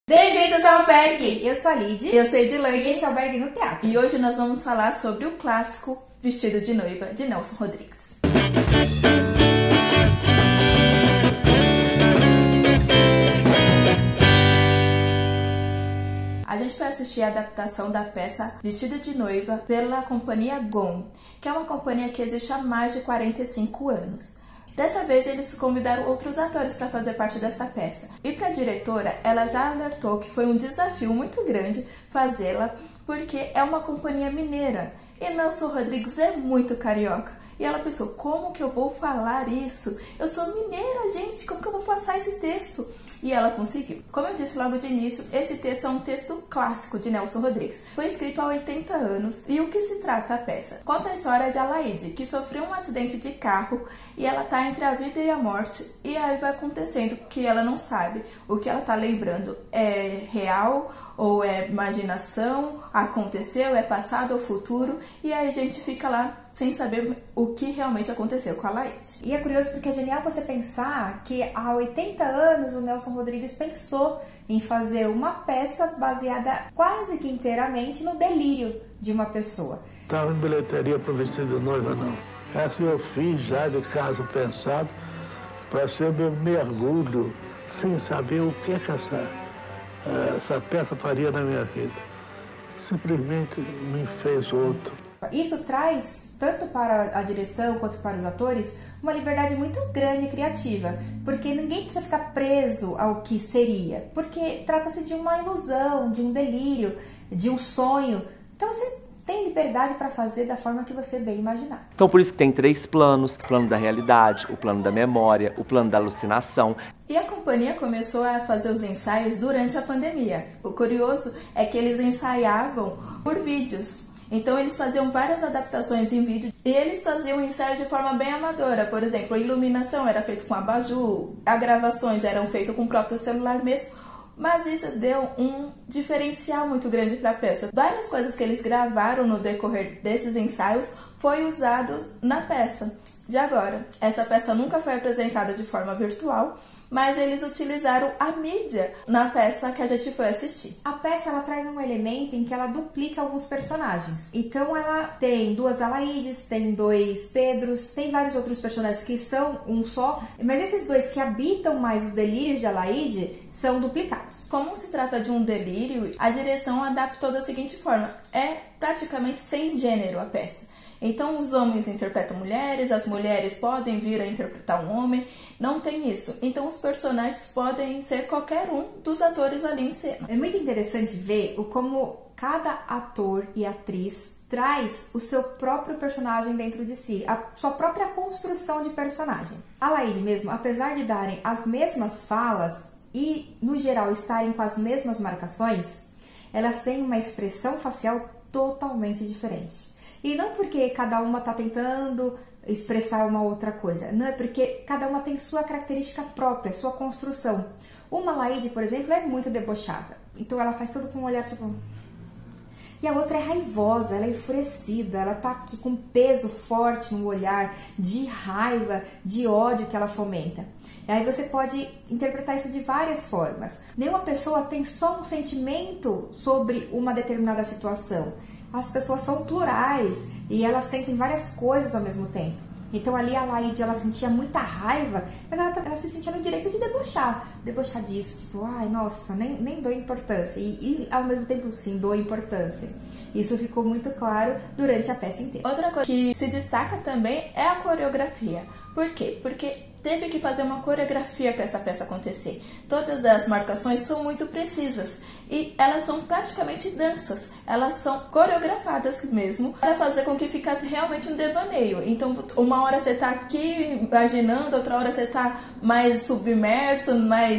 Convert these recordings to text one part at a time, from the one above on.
Bem-vindos ao Berg! Eu sou a Lid. Eu sou a Edilane. E esse é o Berg no Teatro. E hoje nós vamos falar sobre o clássico Vestido de Noiva, de Nelson Rodrigues. A gente foi assistir a adaptação da peça Vestido de Noiva pela companhia GOM, que é uma companhia que existe há mais de 45 anos. Dessa vez eles convidaram outros atores para fazer parte dessa peça. E para a diretora, ela já alertou que foi um desafio muito grande fazê-la, porque é uma companhia mineira e Nelson Rodrigues é muito carioca. E ela pensou, como que eu vou falar isso? Eu sou mineira, gente, como que eu vou passar esse texto? E ela conseguiu. Como eu disse logo de início, esse texto é um texto clássico de Nelson Rodrigues. Foi escrito há 80 anos. E o que se trata a peça? Conta a história de Alaide, que sofreu um acidente de carro e ela está entre a vida e a morte. E aí vai acontecendo que ela não sabe o que ela está lembrando. É real ou é imaginação? Aconteceu? É passado ou futuro? E aí a gente fica lá sem saber o que realmente aconteceu com a Alaide. E é curioso porque é genial você pensar que há 80 anos o Nelson Rodrigues pensou em fazer uma peça baseada quase que inteiramente no delírio de uma pessoa. Estava em bilheteria para o Vestido de Noiva, não. Essa eu fiz já de caso pensado para ser meu mergulho, sem saber o que essa peça faria na minha vida. Simplesmente me fez outro. Isso traz, tanto para a direção quanto para os atores, uma liberdade muito grande e criativa, porque ninguém precisa ficar preso ao que seria, porque trata-se de uma ilusão, de um delírio, de um sonho. Então você tem liberdade para fazer da forma que você bem imaginar. Então por isso que tem 3 planos: o plano da realidade, o plano da memória, o plano da alucinação. E a companhia começou a fazer os ensaios durante a pandemia. O curioso é que eles ensaiavam por vídeos. Então eles faziam várias adaptações em vídeo e eles faziam o ensaio de forma bem amadora. Por exemplo, a iluminação era feita com abajur, as gravações eram feitas com o próprio celular mesmo. Mas isso deu um diferencial muito grande para a peça. Várias coisas que eles gravaram no decorrer desses ensaios foi usado na peça de agora. Essa peça nunca foi apresentada de forma virtual, mas eles utilizaram a mídia na peça que a gente foi assistir. A peça ela traz um elemento em que ela duplica alguns personagens. Então ela tem 2 Alaides, tem 2 Pedros, tem vários outros personagens que são um só, mas esses 2 que habitam mais os delírios de Alaide são duplicados. Como se trata de um delírio, a direção adaptou da seguinte forma: é praticamente sem gênero a peça. Então os homens interpretam mulheres, as mulheres podem vir a interpretar um homem, não tem isso. Então os personagens podem ser qualquer um dos atores ali em cena. É muito interessante ver como cada ator e atriz traz o seu próprio personagem dentro de si, a sua própria construção de personagem. A Alaide mesmo, apesar de darem as mesmas falas e no geral estarem com as mesmas marcações, elas têm uma expressão facial totalmente diferente. E não porque cada uma está tentando expressar uma outra coisa, não, é porque cada uma tem sua característica própria, sua construção. Uma Alaide, por exemplo, é muito debochada, então ela faz tudo com um olhar tipo... E a outra é raivosa, ela é enfurecida, ela tá aqui com peso forte no olhar, de raiva, de ódio que ela fomenta. E aí você pode interpretar isso de várias formas. Nenhuma pessoa tem só um sentimento sobre uma determinada situação. As pessoas são plurais e elas sentem várias coisas ao mesmo tempo. Então ali a Alaide, ela sentia muita raiva, mas ela se sentia no direito de debochar disso, tipo, ai, nossa, nem dou importância, e ao mesmo tempo sim, dou importância. Isso ficou muito claro durante a peça inteira. Outra coisa que se destaca também é a coreografia. Por quê? Porque teve que fazer uma coreografia para essa peça acontecer. Todas as marcações são muito precisas e elas são praticamente danças. Elas são coreografadas mesmo para fazer com que ficasse realmente um devaneio. Então, uma hora você está aqui imaginando, outra hora você está mais submerso,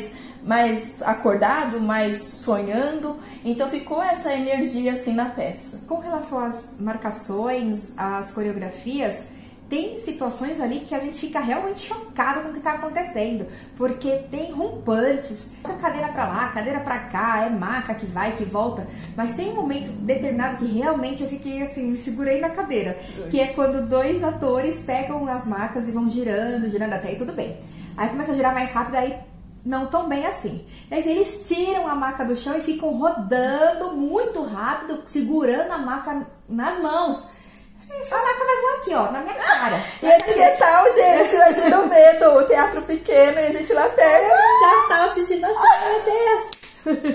mais acordado, mais sonhando. Então ficou essa energia assim na peça. Com relação às marcações, às coreografias, tem situações ali que a gente fica realmente chocado com o que está acontecendo, porque tem rompantes, cadeira para lá, cadeira para cá, é maca que vai, que volta, mas tem um momento determinado que realmente eu fiquei assim, me segurei na cadeira, que é quando 2 atores pegam as macas e vão girando, girando até aí tudo bem. Aí começa a girar mais rápido, aí não tão bem assim. Mas eles tiram a maca do chão e ficam rodando muito rápido, segurando a maca nas mãos. Essa maca vai voar aqui, ó, na minha cara. E é de Natal, gente, eu tiro medo. O teatro pequeno e a gente lá perto. Já tava assistindo assim, meu Deus.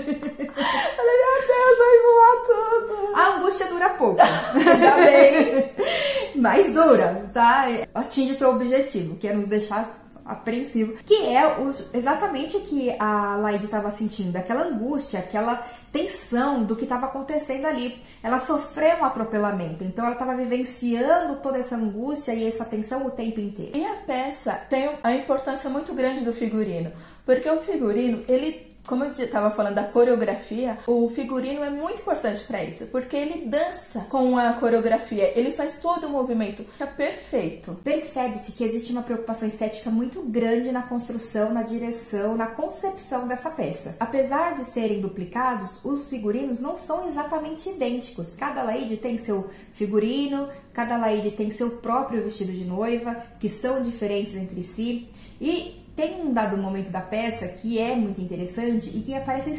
Falei, meu Deus, vai voar tudo. A angústia dura pouco. Ainda bem. Mas dura, tá? Atinge o seu objetivo, que é nos deixar apreensivo. Que é exatamente o que a Laide estava sentindo. Aquela angústia, aquela tensão do que estava acontecendo ali. Ela sofreu um atropelamento, então ela estava vivenciando toda essa angústia e essa tensão o tempo inteiro. E a peça tem a importância muito grande do figurino. Porque o figurino, ele... Como eu estava falando da coreografia, o figurino é muito importante para isso, porque ele dança com a coreografia, ele faz todo o movimento, fica perfeito. Percebe-se que existe uma preocupação estética muito grande na construção, na direção, na concepção dessa peça. Apesar de serem duplicados, os figurinos não são exatamente idênticos. Cada Laide tem seu figurino, cada Laide tem seu próprio vestido de noiva, que são diferentes entre si, e tem um dado momento da peça que é muito interessante e que aparecem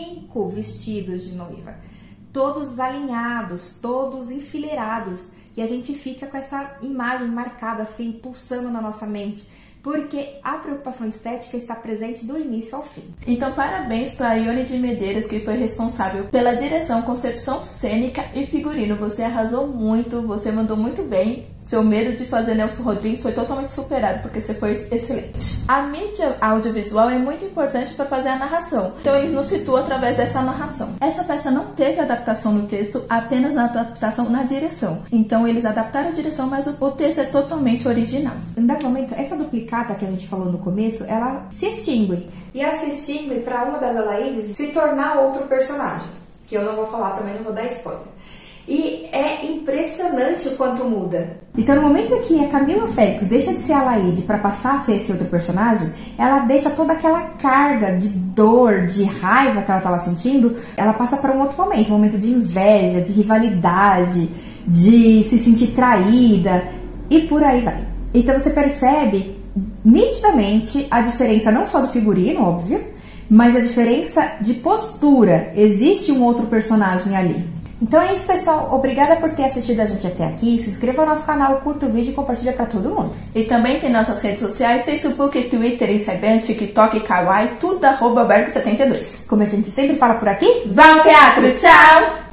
5 vestidos de noiva, todos alinhados, todos enfileirados, e a gente fica com essa imagem marcada assim, pulsando na nossa mente, porque a preocupação estética está presente do início ao fim. Então, parabéns para a Ione de Medeiros, que foi responsável pela direção, concepção cênica e figurino. Você arrasou muito, você mandou muito bem. Seu medo de fazer Nelson Rodrigues foi totalmente superado, porque você foi excelente. A mídia audiovisual é muito importante para fazer a narração, então ele nos situa através dessa narração. Essa peça não teve adaptação no texto, apenas a adaptação na direção. Então eles adaptaram a direção, mas o texto é totalmente original. Em dado momento, essa duplicata que a gente falou no começo, ela se extingue. E ela se extingue para uma das Alaides se tornar outro personagem, que eu não vou falar também, não vou dar spoiler. E é impressionante o quanto muda. Então, no momento que a Camila Félix deixa de ser a Laide para passar a ser esse outro personagem, ela deixa toda aquela carga de dor, de raiva que ela estava sentindo, ela passa para um outro momento, um momento de inveja, de rivalidade, de se sentir traída e por aí vai. Então você percebe nitidamente a diferença não só do figurino, óbvio, mas a diferença de postura. Existe um outro personagem ali. Então é isso, pessoal. Obrigada por ter assistido a gente até aqui. Se inscreva no nosso canal, curta o vídeo e compartilha para todo mundo. E também tem nossas redes sociais, Facebook, Twitter, Instagram, TikTok, Kawaii, tudo @Bergo72. Como a gente sempre fala por aqui, vá ao teatro, tchau!